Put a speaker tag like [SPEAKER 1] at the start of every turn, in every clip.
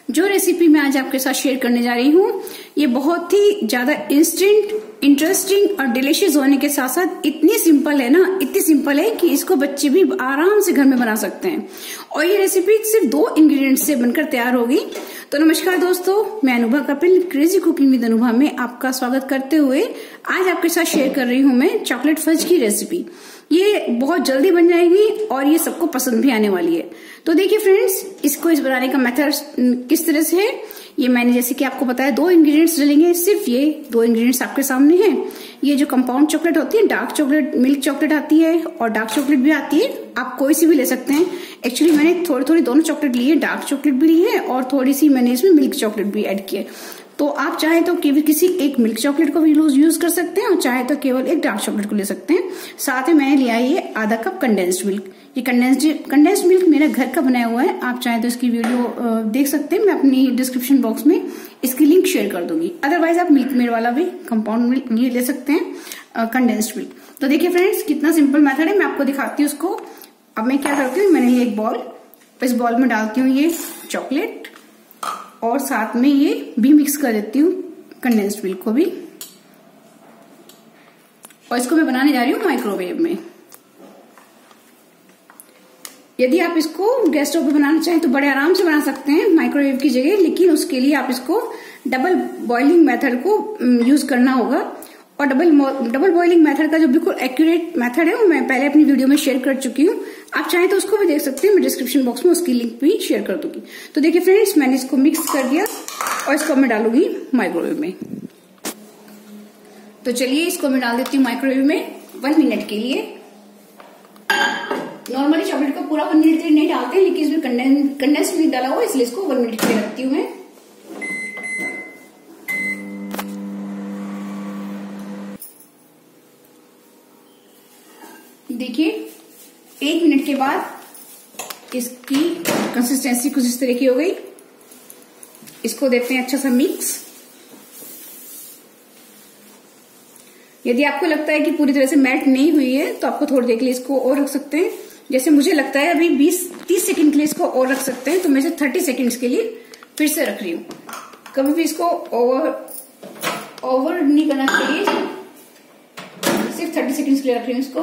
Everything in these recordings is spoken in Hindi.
[SPEAKER 1] जो रेसिपी मैं आज आपके साथ शेयर करने जा रही हूँ ये बहुत ही ज्यादा इंस्टेंट, इंटरेस्टिंग और डिलीशियस होने के साथ साथ इतनी सिंपल है ना, इतनी सिंपल है कि इसको बच्चे भी आराम से घर में बना सकते हैं। और ये रेसिपी सिर्फ 2 इंग्रेडिएंट्स से बनकर तैयार होगी। तो नमस्कार दोस्तों, मैं Anubha Kapil crazy cooking with Anubha में आपका स्वागत करते हुए आज आपके साथ शेयर कर रही हूँ मैं चॉकलेट फज की रेसिपी। ये बहुत जल्दी बन जाएगी और ये सबको पसंद भी आने वाली है। तो देखिए फ्रेंड्स, इसको इस बनाने का मेथड किस तरह से है, ये मैंने जैसे कि आपको बताया 2 इंग्रेडिएंट्स डलेंगे। सिर्फ ये 2 इंग्रेडिएंट्स आपके सामने हैं। ये जो कंपाउंड चॉकलेट होती है, डार्क चॉकलेट, मिल्क चॉकलेट आती है और डार्क चॉकलेट भी आती है, आप कोई सी भी ले सकते हैं। एक्चुअली मैंने थोड़ी दोनों चॉकलेट ली है, डार्क चॉकलेट भी ली है और थोड़ी सी मैंने इसमें मिल्क चॉकलेट भी ऐड की है। तो आप चाहे तो केवल किसी एक मिल्क चॉकलेट को भी यूज कर सकते हैं और चाहे तो केवल एक डार्क चॉकलेट को ले सकते हैं। साथ में मैंने लिया है ये आधा कप कंडेंस्ड मिल्क। ये कंडेंस्ड मिल्क मेरा घर का बनाया हुआ है। आप चाहे तो इसकी वीडियो देख सकते हैं, मैं अपनी डिस्क्रिप्शन बॉक्स में इसकी लिंक शेयर कर दूंगी। अदरवाइज आप मिल्क मेड वाला भी कंपाउंड मिल्क ये ले सकते हैं, कंडेंस्ड मिल्क। तो देखिए फ्रेंड्स, कितना सिंपल मेथड है, मैं आपको दिखाती हूँ उसको। अब मैं क्या करती हूँ, मैंने ये एक बॉल, इस बॉल में डालती हूँ ये चॉकलेट और साथ में ये भी मिक्स कर देती हूँ कंडेंस्ड मिल्क को भी। और इसको मैं बनाने जा रही हूँ माइक्रोवेव में। यदि आप इसको गैस स्टोव पे बनाना चाहें तो बड़े आराम से बना सकते हैं माइक्रोवेव की जगह, लेकिन उसके लिए आप इसको डबल बॉइलिंग मेथड को यूज करना होगा। और डबल बॉइलिंग मेथड का जो बिल्कुल एक्यूरेट मेथड है वो मैं पहले अपनी वीडियो में शेयर कर चुकी हूँ। आप चाहें तो उसको भी देख सकते हैं, मैं डिस्क्रिप्शन बॉक्स में उसकी लिंक भी शेयर कर दूंगी। तो देखिए फ्रेंड्स, मैंने इसको मिक्स कर दिया और इसको मैं डालूंगी माइक्रोवेव में। तो चलिए इसको मैं डाल देती हूँ माइक्रोवेव में 1 मिनट के लिए। नॉर्मली चॉकलेट को पूरा 1 मिनट के लिए नहीं डालते, लेकिन इसमें कंडेंस्ड मिल्क डाला हुआ, इसलिए इसको 1 मिनट के लिए रखती हूँ मैं। देखिए 1 मिनट के बाद इसकी कंसिस्टेंसी कुछ इस तरह की हो गई। इसको देते हैं अच्छा सा मिक्स। यदि आपको लगता है कि पूरी तरह से मेल्ट नहीं हुई है तो आपको थोड़ी देर के लिए इसको और रख सकते हैं। जैसे मुझे लगता है अभी 20-30 सेकंड के लिए इसको और रख सकते हैं, तो मैं इसे 30 सेकंड्स के लिए फिर से रख रही हूँ। कभी भी इसको ओवर नहीं करना चाहिए, सिर्फ 30 सेकंड्स के लिए रख रही हूँ इसको।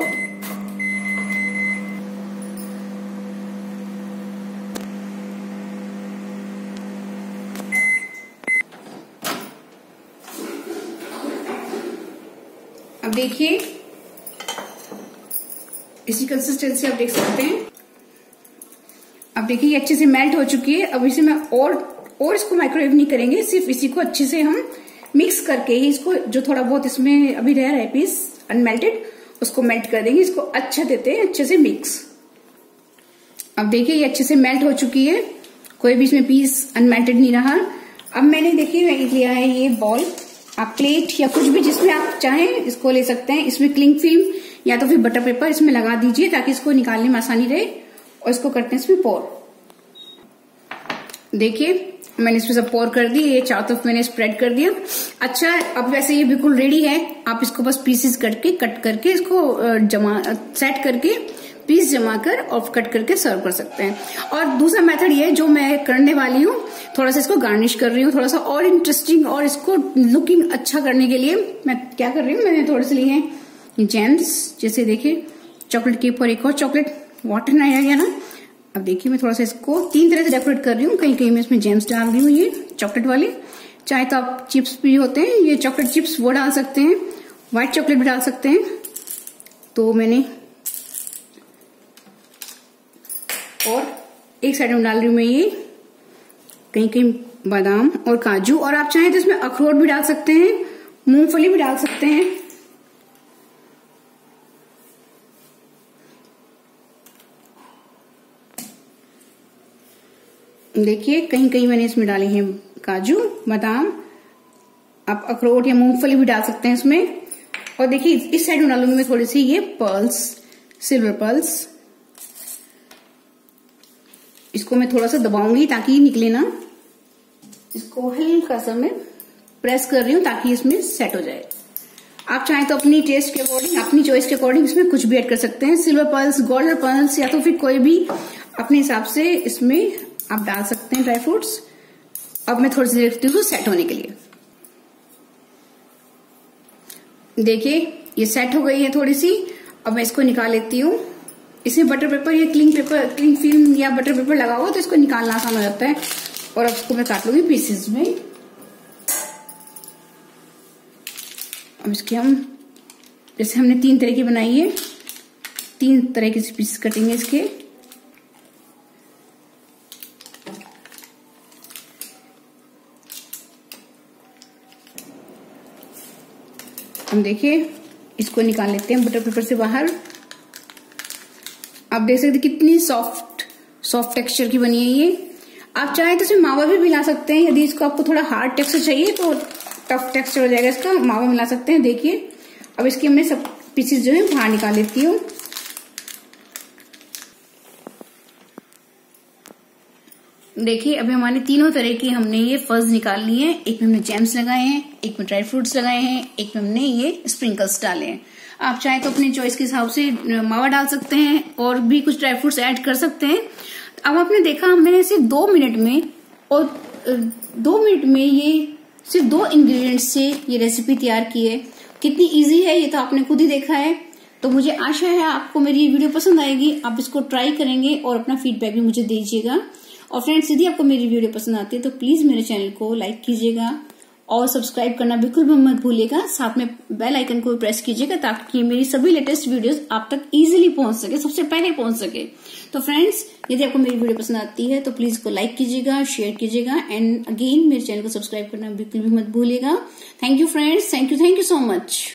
[SPEAKER 1] अब देखिए इसी कंसिस्टेंसी आप देख सकते हैं। अब देखिए ये अच्छे से मेल्ट हो चुकी है। अब इसे मैं और इसको माइक्रोवेव नहीं करेंगे, सिर्फ इसी को अच्छे से हम मिक्स करके ही इसको जो थोड़ा बहुत इसमें अभी रह रहा है पीस अनमेल्टेड, उसको मेल्ट कर देंगे। इसको अच्छा देते हैं अच्छे से मिक्स। अब देखिए ये अच्छे से मेल्ट हो चुकी है, कोई भी इसमें पीस अनमेल्टेड नहीं रहा। अब मैंने देखिए लिया है ये बॉल, आप प्लेट या कुछ भी जिसमें आप चाहें इसको ले सकते हैं। इसमें क्लिंग फिल्म या तो फिर बटर पेपर इसमें लगा दीजिए ताकि इसको निकालने में आसानी रहे। और इसको करते हैं इसमें पोर। देखिए मैंने इसमें सब पोर कर दी, ये चारों तरफ मैंने स्प्रेड कर दिया। अच्छा, अब वैसे ये बिल्कुल रेडी है। आप इसको बस पीसेस करके कट करके इसको सेट करके पीस जमा कर और कट करके सर्व कर सकते हैं। और दूसरा मेथड ये जो मैं करने वाली हूँ, थोड़ा सा इसको गार्निश कर रही हूँ, थोड़ा सा और इंटरेस्टिंग और इसको लुकिंग अच्छा करने के लिए मैं क्या कर रही हूँ, मैंने थोड़े से लिए हैं जेम्स। जैसे देखिए चॉकलेट के ऊपर एक और चॉकलेट वाटर नहीं आ गया ना। अब देखिए मैं थोड़ा सा इसको 3 तरह से डेकोरेट कर रही हूँ। कहीं कहीं मैं इसमें जेम्स डाल रही हूँ, ये चॉकलेट वाले। चाहे तो आप चिप्स भी होते हैं, ये चॉकलेट चिप्स, वो डाल सकते हैं। व्हाइट चॉकलेट भी डाल सकते हैं। तो मैंने और एक साइड में डाल रही हूँ मैं ये कहीं कहीं बादाम और काजू। और आप चाहें तो इसमें अखरोट भी डाल सकते हैं, मूंगफली भी डाल सकते हैं। देखिए कहीं कहीं मैंने इसमें डाले हैं काजू, बादाम। आप अखरोट या मूंगफली भी डाल सकते हैं इसमें। और देखिए इस साइड में डालूंगी मैं थोड़ी सी ये पर्ल्स, सिल्वर पर्ल्स। इसको मैं थोड़ा सा दबाऊंगी ताकि निकले ना। इसको हल्का सा मैं प्रेस कर रही हूँ ताकि इसमें सेट हो जाए। आप चाहें तो अपनी टेस्ट के अकॉर्डिंग, अपनी चॉइस के अकॉर्डिंग इसमें कुछ भी ऐड कर सकते हैं। सिल्वर पर्ल्स, गोल्डन पर्ल्स या तो फिर कोई भी अपने हिसाब से इसमें आप डाल सकते हैं ड्राई फ्रूट्स। अब मैं थोड़ी सी देर रखती हूँ सेट होने के लिए। देखिए ये सेट हो गई है थोड़ी सी। अब मैं इसको निकाल लेती हूँ। इसमें बटर पेपर या क्लिंग फिल्म या बटर पेपर लगा हुआ तो इसको निकालना आसान हो जाता है। और अब इसको मैं काट लूंगी पीसेस में। अब इसके हम जैसे हमने 3 तरह की बनाई है, 3 तरह के पीस कटेंगे इसके। हम देखिए इसको निकाल लेते हैं बटर पेपर से बाहर। आप देख सकते कितनी सॉफ्ट टेक्सचर की बनी है ये। आप चाहें तो इसमें मावा भी मिला सकते हैं। यदि इसको आपको थोड़ा हार्ड टेक्सचर चाहिए तो टफ टेक्सचर हो जाएगा इसका, मावा मिला सकते हैं। देखिए अब इसके मैं सब पीसेस जो है बाहर निकाल लेती हूँ। देखिए अभी हमारे तीनों तरह की हमने ये फज निकाल ली है। एक में हमने जैम्स लगाए हैं, एक में ड्राई फ्रूट्स लगाए हैं, एक में हमने ये स्प्रिंकल्स डाले हैं। आप चाहे तो अपनी चॉइस के हिसाब से मावा डाल सकते हैं और भी कुछ ड्राई फ्रूट्स ऐड कर सकते हैं। अब आपने देखा हमने सिर्फ 2 मिनट में और 2 मिनट में ये सिर्फ 2 इंग्रेडिएंट्स से ये रेसिपी तैयार की है। कितनी इजी है ये तो आपने खुद ही देखा है। तो मुझे आशा है आपको मेरी ये वीडियो पसंद आएगी। आप इसको ट्राई करेंगे और अपना फीडबैक भी मुझे दीजिएगा। और फ्रेंड्स यदि आपको मेरी वीडियो पसंद आती है तो प्लीज मेरे चैनल को लाइक कीजिएगा और सब्सक्राइब करना बिल्कुल भी मत भूलिएगा। साथ में बेल आइकन को प्रेस कीजिएगा ताकि मेरी सभी लेटेस्ट वीडियोस आप तक इजीली पहुंच सके, सबसे पहले पहुंच सके। तो फ्रेंड्स यदि आपको मेरी वीडियो पसंद आती है तो प्लीज इसको लाइक कीजिएगा, शेयर कीजिएगा एंड अगेन मेरे चैनल को सब्सक्राइब करना बिल्कुल भी मत भूलिएगा। Thank you friends, thank you so much.